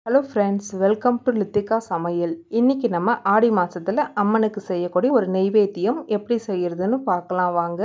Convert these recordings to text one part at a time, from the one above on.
Hello friends, welcome to Lithika சமையல். இன்றைக்கி நம்ம ஆடி மாதத்தில் அம்மனுக்கு செய்யக்கூடிய ஒரு நெய்வேத்தியம் எப்படி செய்கிறதுன்னு பார்க்கலாம் வாங்க.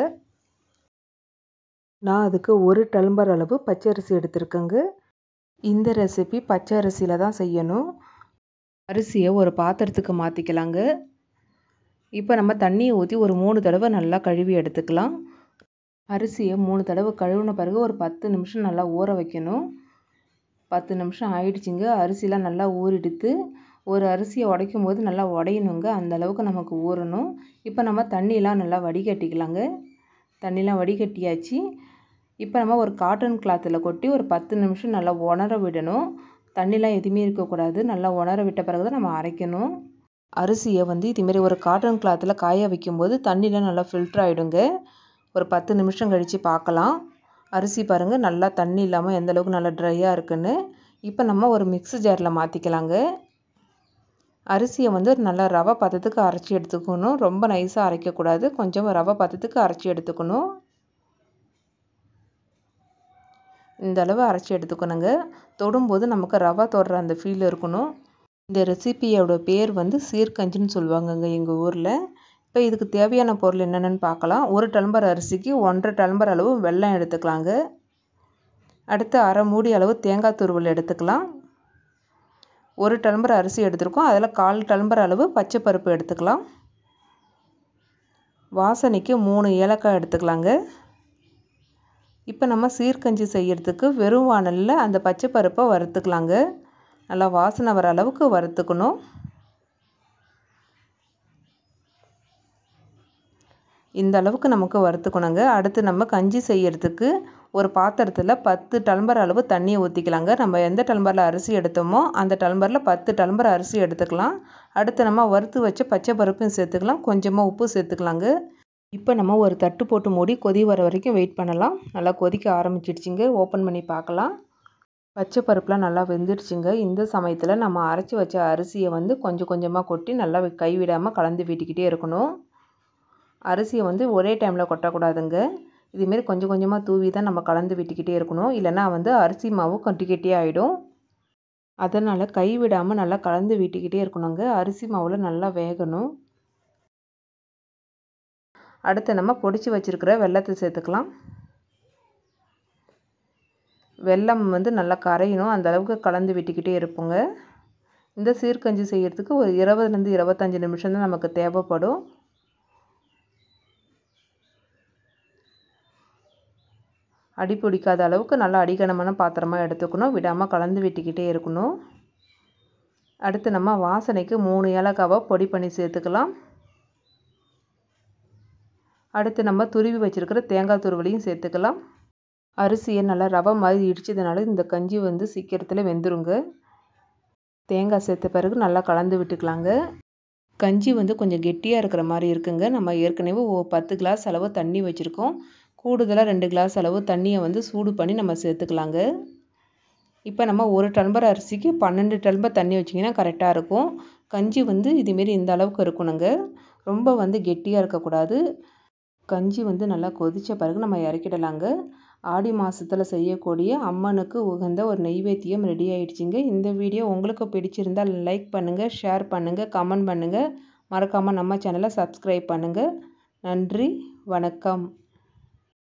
நான் அதுக்கு 1 டம்ளர் அளவு பச்சரிசி எடுத்துருக்கேங்க. இந்த ரெசிபி பச்சை அரிசியில் தான் செய்யணும். அரிசியை ஒரு பாத்திரத்துக்கு மாற்றிக்கலாங்க. இப்போ நம்ம தண்ணியை ஊற்றி ஒரு 3 தடவை நல்லா கழுவி எடுத்துக்கலாம். அரிசியை 3 தடவை கழுவின பிறகு ஒரு 10 நிமிஷம் நல்லா ஊற வைக்கணும். 10 நிமிஷம் ஆயிடுச்சுங்க. அரிசிலாம் நல்லா ஊறிடுத்து. ஒரு அரிசியை உடைக்கும் போது நல்லா உடையணுங்க, அந்த அளவுக்கு நமக்கு ஊறணும். இப்போ நம்ம தண்ணியெலாம் நல்லா வடிகட்டிக்கலாங்க. தண்ணிலாம் வடிகட்டியாச்சு. இப்போ நம்ம ஒரு காட்டன் கிளாத்தில் கொட்டி ஒரு 10 நிமிஷம் நல்லா உணர விடணும். தண்ணிலாம் எதுவுமே இருக்கக்கூடாது. நல்லா உணர விட்ட பிறகு தான் நம்ம அரைக்கணும். அரிசியை இதுமாரி ஒரு காட்டன் கிளாத்தில் காய வைக்கும்போது தண்ணிலாம் நல்லா ஃபில்டர் ஆகிடுங்க. ஒரு 10 நிமிஷம் கழித்து பார்க்கலாம். அரிசி பாருங்கள், நல்லா தண்ணி இல்லாமல் எந்த அளவுக்கு நல்லா ட்ரையாக இருக்குன்னு. இப்போ நம்ம ஒரு மிக்ஸி ஜாரில் மாற்றிக்கலாங்க. அரிசியை நல்லா ரவை பதத்துக்கு அரைச்சி எடுத்துக்கணும். ரொம்ப நைஸாக அரைக்கக்கூடாது, கொஞ்சம் ரவை பதத்துக்கு அரைச்சி எடுத்துக்கணும். இந்த அளவு அரைச்சி எடுத்துக்கணுங்க. தொடும்போது நமக்கு ரவை தொடுற அந்த ஃபீல் இருக்கணும். இந்த ரெசிபியோட பேர் சீர்கஞ்சின்னு சொல்லுவாங்கங்க எங்கள் ஊரில். இப்போ இதுக்கு தேவையான பொருள் என்னென்னு பார்க்கலாம். 1 டம்ளர் அரிசிக்கு 1.5 டம்ளர் அளவு வெல்லம் எடுத்துக்கலாங்க. அடுத்து 1/2 மூடி அளவு தேங்காய் துருவல் எடுத்துக்கலாம். 1 டம்ளர் அரிசி எடுத்துருக்கோம், அதில் 1/4 டம்ளர் அளவு பச்சை பருப்பு எடுத்துக்கலாம். வாசனைக்கு 3 ஏலக்காய் எடுத்துக்கலாங்க. இப்போ நம்ம சீர்கஞ்சி செய்கிறதுக்கு வெறும் வாணலில் அந்த பச்சை பருப்பை வறுத்துக்கலாங்க. நல்லா வாசனை வர அளவுக்கு வறுத்துக்கணும். இந்த அளவுக்கு நமக்கு வறுத்துக்கணுங்க. அடுத்து நம்ம கஞ்சி செய்கிறதுக்கு ஒரு பாத்திரத்தில் 10 டம்ளர் அளவு தண்ணியை ஊற்றிக்கலாங்க. நம்ம எந்த டம்ளரில் அரிசி எடுத்தோமோ அந்த டம்ளரில் 10 டம்ளர் அரிசி எடுத்துக்கலாம். அடுத்து நம்ம வறுத்து வச்ச பச்சை பருப்பையும் சேர்த்துக்கலாம், கொஞ்சமாக உப்பு சேர்த்துக்கலாங்க. இப்போ நம்ம ஒரு தட்டு போட்டு மூடி கொதி வர வரைக்கும் வெயிட் பண்ணலாம். நல்லா கொதிக்க ஆரம்பிச்சிடுச்சிங்க. ஓப்பன் பண்ணி பார்க்கலாம். பச்சை பருப்புலாம் நல்லா வெந்துடுச்சுங்க. இந்த சமயத்தில் நம்ம அரைச்சி வச்ச அரிசியை கொஞ்சம் கொஞ்சமாக கொட்டி நல்லா கைவிடாமல் கலந்து விட்டுக்கிட்டே இருக்கணும். அரிசியை ஒரே டைமில் கொட்டக்கூடாதுங்க. இதுமாரி கொஞ்சம் கொஞ்சமாக தூவி தான் நம்ம கலந்து விட்டுக்கிட்டே இருக்கணும். இல்லைனா அரிசி மாவு கட்டி கட்டியாக ஆகிடும். அதனால் கைவிடாமல் நல்லா கலந்து விட்டுக்கிட்டே இருக்கணுங்க. அரிசி மாவில் நல்லா வேகணும். அடுத்து நம்ம பொடிச்சு வச்சுருக்கிற வெல்லத்தை சேர்த்துக்கலாம். வெல்லம் நல்லா கரையணும், அந்த அளவுக்கு கலந்து விட்டுக்கிட்டே இருப்போங்க. இந்த சீர்கஞ்சி செய்கிறதுக்கு ஒரு 20லேருந்து 25 நிமிஷம் தான் நமக்கு தேவைப்படும். அடி பிடிக்காத அளவுக்கு நல்லா அடிகனமான பாத்திரமாக எடுத்துக்கணும். விடாமல் கலந்து விட்டுக்கிட்டே இருக்கணும். அடுத்து நம்ம வாசனைக்கு 3 ஏலக்காவை பொடி பண்ணி சேர்த்துக்கலாம். அடுத்து நம்ம துருவி வச்சுருக்கிற தேங்காய் துருவலையும் சேர்த்துக்கலாம். அரிசியை நல்லா ரவை மாதிரி இடிச்சதுனால இந்த கஞ்சி சீக்கிரத்தில் வெந்துருங்க. தேங்காய் சேர்த்த பிறகு நல்லா கலந்து விட்டுக்கலாங்க. கஞ்சி கொஞ்சம் கெட்டியாக இருக்கிற மாதிரி இருக்குங்க. நம்ம ஏற்கனவே 10 கிளாஸ் அளவு தண்ணி வச்சுருக்கோம். கூடுதலாக 2 கிளாஸ் அளவு தண்ணியை சூடு பண்ணி நம்ம சேர்த்துக்கலாங்க. இப்போ நம்ம 1 டம்ளர் அரிசிக்கு 12 டம்ளர் தண்ணி வச்சிங்கன்னா கரெக்டாக இருக்கும். கஞ்சி இதுமாரி இந்த அளவுக்கு இருக்கணுங்க. ரொம்ப கெட்டியாக இருக்கக்கூடாது. கஞ்சி நல்லா கொதித்த பிறகு நம்ம இறக்கிடலாங்க. ஆடி மாதத்தில் செய்யக்கூடிய அம்மனுக்கு உகந்த ஒரு நெய்வேத்தியம் ரெடி ஆகிடுச்சிங்க. இந்த வீடியோ உங்களுக்கு பிடிச்சிருந்தால் லைக் பண்ணுங்கள், ஷேர் பண்ணுங்கள், கமெண்ட் பண்ணுங்கள். மறக்காமல் நம்ம சேனலை சப்ஸ்கிரைப் பண்ணுங்கள். நன்றி, வணக்கம்.